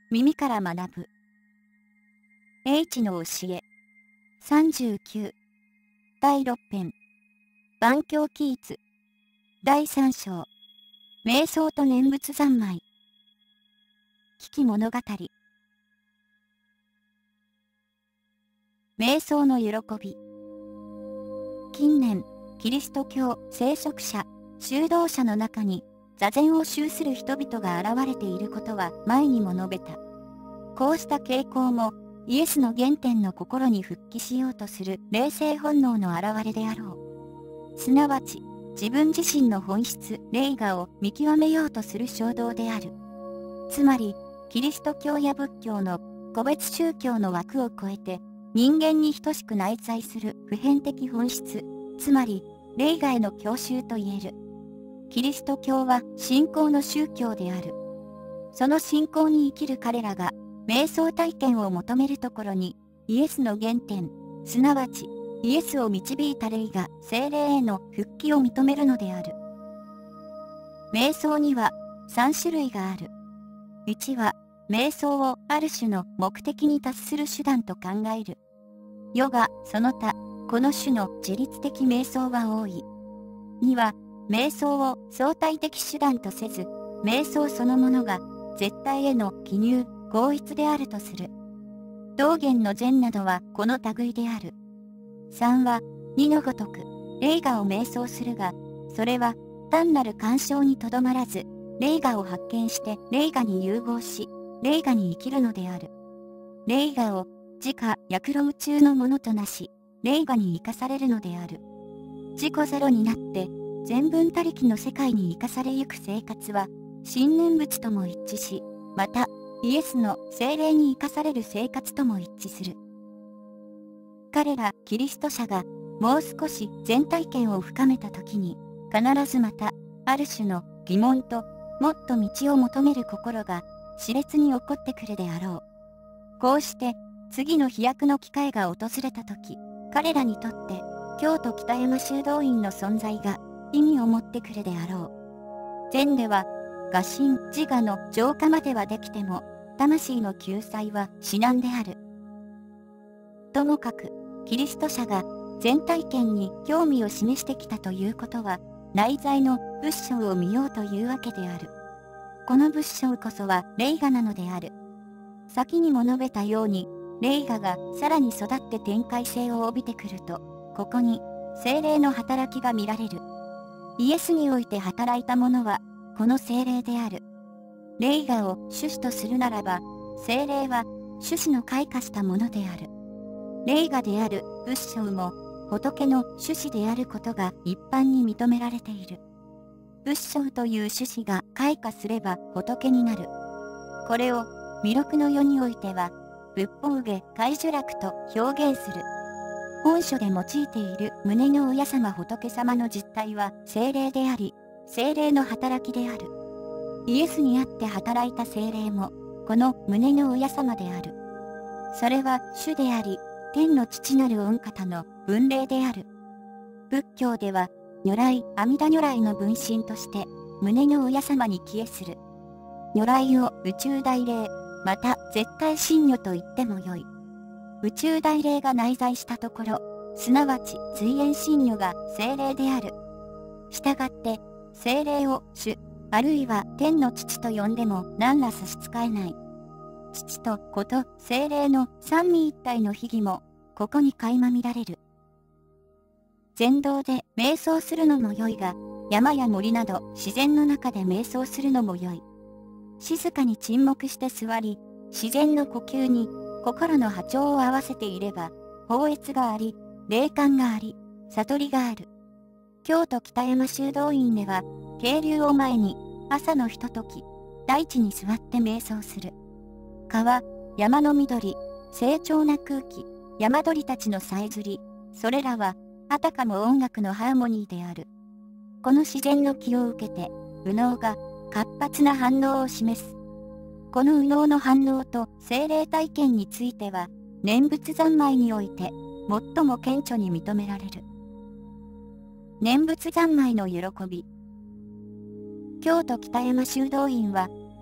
耳から学ぶ。H の教え。39。第6編。万教記述。第3章。瞑想と念仏三昧。危機物語。瞑想の喜び。近年、キリスト教聖職者、修道者の中に、座禅を修する人々が現れていることは前にも述べた。こうした傾向も、イエスの原点の心に復帰しようとする霊性本能の表れであろう。すなわち、自分自身の本質、霊我を見極めようとする衝動である。つまり、キリスト教や仏教の個別宗教の枠を超えて、人間に等しく内在する普遍的本質、つまり、霊我への郷愁と言える。キリスト教は信仰の宗教である。その信仰に生きる彼らが、瞑想体験を求めるところに、イエスの原点、すなわち、イエスを導いた霊が聖霊への復帰を認めるのである。瞑想には3種類がある。1は、瞑想をある種の目的に達する手段と考える。ヨガ、その他、この種の自律的瞑想は多い。2は、瞑想を相対的手段とせず、瞑想そのものが絶対への記入、合一であるとする。道元の禅などはこの類である。3は、2のごとく、霊我を瞑想するが、それは単なる鑑賞にとどまらず、霊我を発見して霊我に融合し、霊我に生きるのである。霊我を自家役路宇宙のものとなし、霊我に生かされるのである。自己ゼロになって、全文他力の世界に生かされゆく生活は、信念仏とも一致し、また、イエスの聖霊に生かされる生活とも一致する。彼らキリスト者が、もう少し全体験を深めたときに、必ずまた、ある種の疑問と、もっと道を求める心が、熾烈に起こってくるであろう。こうして、次の飛躍の機会が訪れたとき、彼らにとって、京都北山修道院の存在が、意味を持ってくるであろう。禅では、我心自我の浄化まではできても、魂の救済は至難である。ともかく、キリスト者が全体験に興味を示してきたということは、内在の仏性を見ようというわけである。この仏性こそは霊我なのである。先にも述べたように、霊我がさらに育って展開性を帯びてくると、ここに聖霊の働きが見られる。イエスにおいて働いたものは、この聖霊である。霊我を主旨とするならば、聖霊は主旨の開花したものである。霊我である仏性も、仏の主旨であることが一般に認められている。仏性という主旨が開花すれば仏になる。これを、弥勒の世においては、仏法下海樹楽と表現する。本書で用いている胸の親様仏様の実態は聖霊であり、聖霊の働きである。イエスにあって働いた聖霊も、この胸の親様である。それは主であり、天の父なる御方の分霊である。仏教では、如来、阿弥陀如来の分身として、胸の親様に帰依する。如来を宇宙大霊、また絶対神女と言ってもよい。宇宙大霊が内在したところ、すなわち随縁神女が聖霊である。したがって、聖霊を主、あるいは天の父と呼んでも何ら差し支えない。父と子と聖霊の三位一体の秘義も、ここに垣間見られる。禅道で瞑想するのも良いが、山や森など自然の中で瞑想するのも良い。静かに沈黙して座り、自然の呼吸に心の波長を合わせていれば、法悦があり、霊感があり、悟りがある。京都北山修道院では、渓流を前に、朝のひととき、大地に座って瞑想する。川、山の緑、清澄な空気、山鳥たちのさえずり、それらは、あたかも音楽のハーモニーである。この自然の気を受けて、右脳が活発な反応を示す。この右脳の反応と聖霊体験については、念仏三昧において、最も顕著に認められる。念仏三昧の喜び。京都北山修道院は、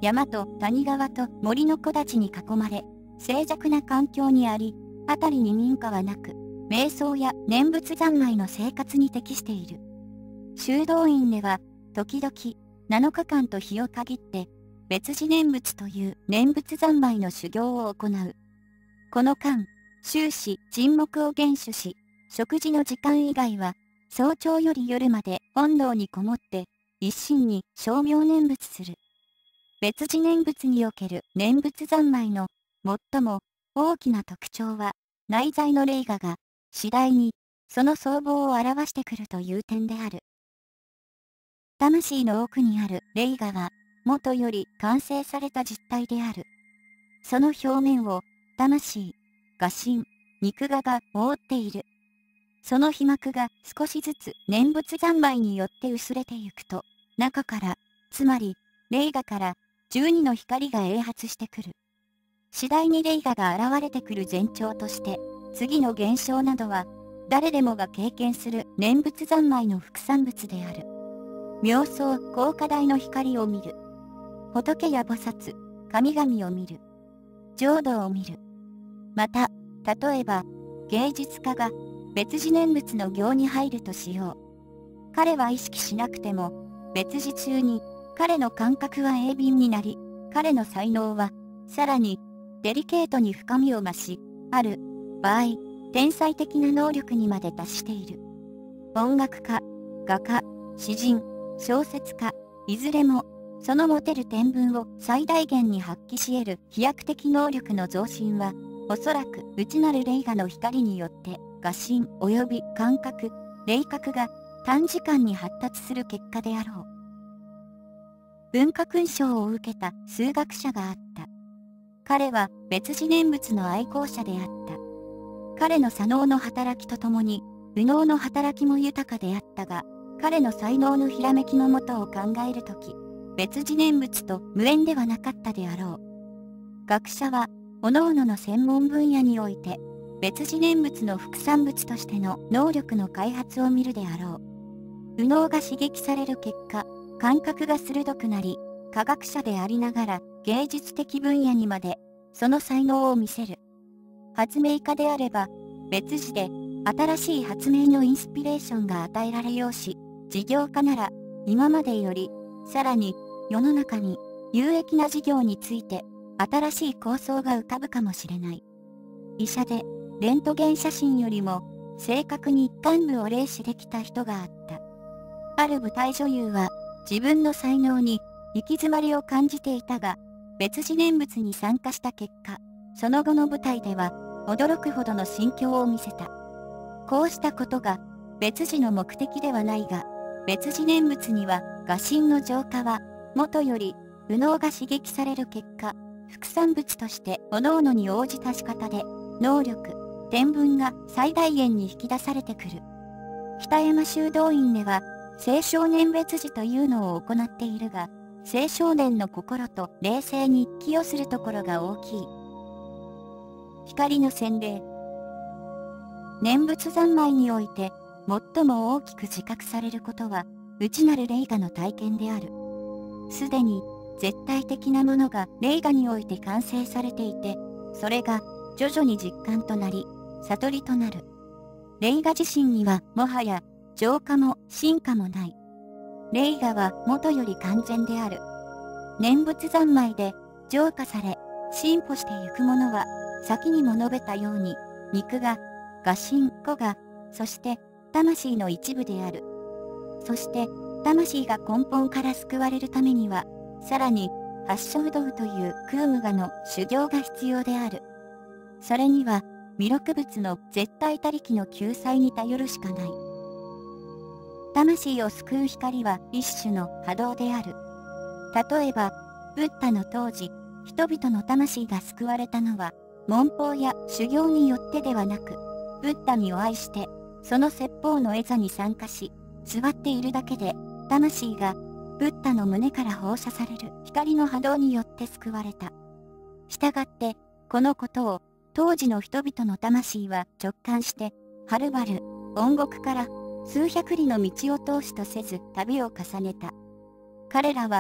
山と谷川と森の木立に囲まれ、静寂な環境にあり、辺りに民家はなく、瞑想や念仏三昧の生活に適している。修道院では、時々、7日間と日を限って、別自念仏という念仏三昧の修行を行う。この間、終始沈黙を厳守し、食事の時間以外は、早朝より夜まで本堂にこもって、一心に称名念仏する。別自念仏における念仏三昧の最も大きな特徴は、内在の霊我が次第にその相貌を表してくるという点である。魂の奥にある霊我は、もとより完成された実体である。その表面を魂、我心、肉我が覆っている。その皮膜が少しずつ念仏三昧によって薄れてゆくと、中から、つまり霊我から12の光が映発してくる。次第に霊我が現れてくる前兆として、次の現象などは、誰でもが経験する念仏三昧の副産物である。妙相高華大の光を見る。仏や菩薩、神々を見る。浄土を見る。また、例えば、芸術家が別自念仏の行に入るとしよう。彼は意識しなくても、別自中に彼の感覚は鋭敏になり、彼の才能は、さらに、デリケートに深みを増し、ある場合、天才的な能力にまで達している。音楽家、画家、詩人、小説家、いずれも、その持てる天分を最大限に発揮し得る飛躍的能力の増進は、おそらく内なる霊我の光によって、我心及び感覚、霊覚が短時間に発達する結果であろう。文化勲章を受けた数学者があった。彼は別自念仏の愛好者であった。彼の左脳の働きとともに、右脳の働きも豊かであったが、彼の才能のひらめきのもとを考えるとき、別自念仏と無縁ではなかったであろう。学者は、各々の専門分野において、別自念仏の副産物としての能力の開発を見るであろう。右脳が刺激される結果、感覚が鋭くなり、科学者でありながら芸術的分野にまで、その才能を見せる。発明家であれば、別自で新しい発明のインスピレーションが与えられようし、事業家なら今までより、さらに世の中に有益な事業について新しい構想が浮かぶかもしれない。医者でレントゲン写真よりも正確に一貫部を霊視できた人があった。ある舞台女優は自分の才能に行き詰まりを感じていたが、別自念仏に参加した結果、その後の舞台では驚くほどの心境を見せた。こうしたことが別自の目的ではないが、別自念仏には我心の浄化は、もとより右脳が刺激される結果、副産物として各々に応じた仕方で、能力、天分が最大限に引き出されてくる。北山修道院では、青少年別自というのを行っているが、青少年の心と霊性に寄与するところが大きい。光の洗礼。念仏三昧において、最も大きく自覚されることは、内なる霊我の体験である。すでに、絶対的なものが霊我において完成されていて、それが徐々に実感となり、悟りとなる。霊我自身にはもはや浄化も進化もない。霊我は元より完全である。念仏三昧で浄化され、進歩してゆくものは、先にも述べたように、肉が、我心、個が、そして魂の一部である。そして、魂が根本から救われるためには、さらに、八正道という空無我の修行が必要である。それには、弥勒仏の絶対他力の救済に頼るしかない。魂を救う光は一種の波動である。例えば、ブッダの当時、人々の魂が救われたのは、文法や修行によってではなく、ブッダにお会いして、その説法の絵座に参加し、座っているだけで、魂が、ブッダの胸から放射される光の波動によって救われた。したがって、このことを、当時の人々の魂は直感して、はるばる、音国から数百里の道を通しとせず旅を重ねた。彼らは、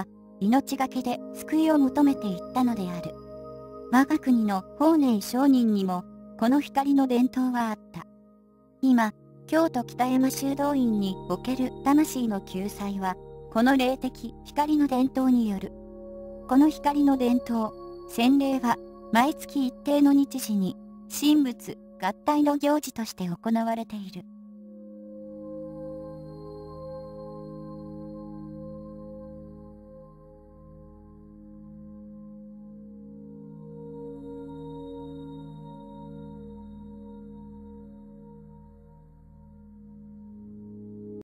命がけで救いを求めていったのである。我が国の法然上人にも、この光の伝統はあった。今、京都北山修道院における魂の救済は、この霊的光の伝統による。この光の伝統、洗礼は、毎月一定の日時に、神仏合体の行事として行われている。